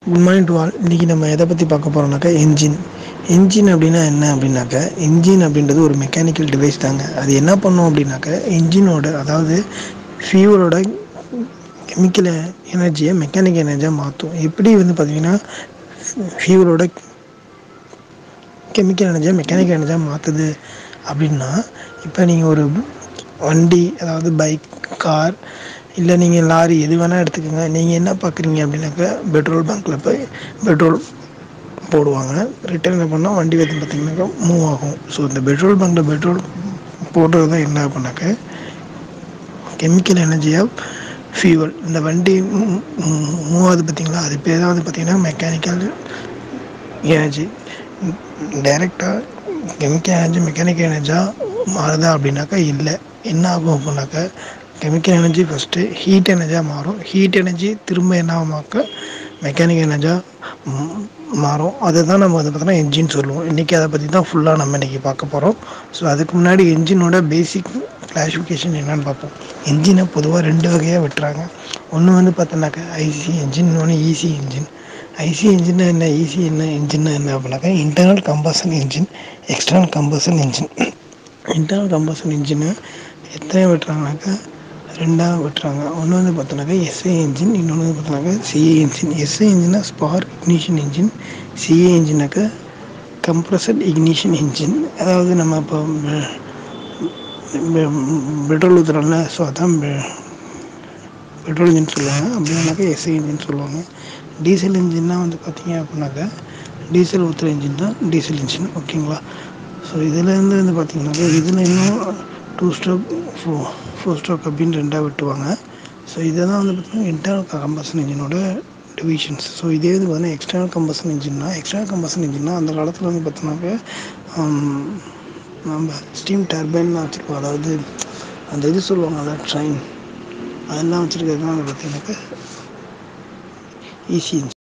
Good morning to all. இன்றைக்கி நம்ம எதை பற்றி பார்க்க போகிறோம்னாக்கா என்ஜின். என்ஜின் அப்படின்னா என்ன அப்படின்னாக்கா, என்ஜின் அப்படின்றது ஒரு மெக்கானிக்கல் டிவைஸ் தாங்க. அது என்ன பண்ணும் அப்படின்னாக்கா, என்ஜினோட அதாவது ஃபியூவலோட கெமிக்கல் எனர்ஜியை மெக்கானிக்கல் எனர்ஜியாக மாற்றும். எப்படி வந்து பார்த்திங்கன்னா ஃபியூவலோட கெமிக்கல் எனர்ஜியாக மெக்கானிக்கல் எனர்ஜியாக மாற்றுது அப்படின்னா, இப்போ நீங்கள் ஒரு வண்டி, அதாவது பைக், கார், இல்லை நீங்கள் லாரி எது வேணால் எடுத்துக்கோங்க. நீங்கள் என்ன பார்க்குறீங்க அப்படின்னாக்கா, பெட்ரோல் பங்க்கில் போய் பெட்ரோல் போடுவாங்க. ரிட்டர்ன் பண்ணால் வண்டி வந்து பார்த்திங்கனாக்கா மூவ் ஆகும். ஸோ இந்த பெட்ரோல் பங்க்கில் பெட்ரோல் போடுறது தான் என்ன அப்படின்னாக்கா கெமிக்கல் எனர்ஜி ஆஃப் ஃபியூவல். இந்த வண்டி மூவ் ஆகுது பார்த்திங்களா, அது பேர் தான் வந்து பார்த்திங்கன்னா மெக்கானிக்கல் எனர்ஜி. டைரெக்டாக கெமிக்கல் எனர்ஜி மெக்கானிக்கல் எனர்ஜியாக மாறுதா அப்படின்னாக்கா இல்லை. என்ன ஆகும் அப்படின்னாக்கா, கெமிக்கல் எனர்ஜி ஃபஸ்ட்டு ஹீட் எனர்ஜியாக மாறும். ஹீட் எனர்ஜி திரும்ப என்ன ஆகுமாக்க மெக்கானிக்கல் எனர்ஜியாக மாறும். அதை தான் நம்ம வந்து பார்த்தோன்னா என்ஜின் சொல்லுவோம். இன்றைக்கி அதை பற்றி தான் ஃபுல்லாக நம்ம இன்றைக்கி பார்க்க போகிறோம். ஸோ அதுக்கு முன்னாடி என்ஜினோட பேசிக் கிளாசிஃபிகேஷன் என்னென்னு பார்ப்போம். என்ஜினை பொதுவாக 2 வகையாக விட்டுறாங்க. ஒன்று வந்து பார்த்தோன்னாக்கா ஐசி என்ஜின், இன்னொன்று ஈசி என்ஜின். ஐசி என்ஜின்னா என்ன, ஈசி என்ன என்ஜின்னா என்ன அப்படின்னாக்கா internal combustion engine, external combustion engine. Internal combustion என்ஜினை எத்தனை விட்டுறாங்கனாக்கா 2ஆக விட்டுறாங்க. ஒன்று வந்து பார்த்தோன்னாக்கா எஸ்ஐ என்ஜின், இன்னொன்று வந்து பார்த்தோன்னாக்கா சிஏ என்ஜின். எஸ்ஐ என்ஜின்னா ஸ்பார்க் இக்னிஷன் என்ஜின், சிஏ என்ஜினாக்கா கம்ப்ரஸட் இக்னிஷன் என்ஜின். அதாவது நம்ம இப்போ பெட்ரோல் ஊற்றுறோம்ல, ஸோ அதான் பெட்ரோல் இன்ஜின் சொல்லுவாங்க. அப்படின்னாக்கா எஸ்ஐ இன்ஜின் சொல்லுவாங்க. டீசல் இன்ஜின்னா வந்து பார்த்திங்க அப்படின்னாக்கா டீசல் ஊற்றுற இன்ஜின் தான் டீசல் இன்ஜின். ஓகேங்களா? ஸோ இதுலேருந்து வந்து பார்த்திங்கனாக்கா இதில் இன்னும் 2 ஸ்ட்ரோக் 4 ஸ்ட்ரோக் அப்படின்னு 2ஆக விட்டுவாங்க. ஸோ இதை தான் வந்து பார்த்திங்கன்னா இன்டர்னல் கம்பஷன் இன்ஜினோட டிவிஷன்ஸ். ஸோ இதே வந்து பார்த்திங்கன்னா எக்ஸ்டர்னல் கம்பஷன் இன்ஜின்னா, எக்ஸ்டர்னல் கம்பஷன் இன்ஜின்னா அந்த காலத்தில் வந்து பார்த்தோன்னாக்கா நம்ம ஸ்டீம் டர்பைன்லாம் வச்சுருப்போம். அதாவது அந்த இது சொல்லுவாங்க, அதாவது ட்ரெயின், அதெல்லாம் வச்சுருக்கிறது தான் வந்து பார்த்திங்கனாக்கா ஈசி இன்ஜின்.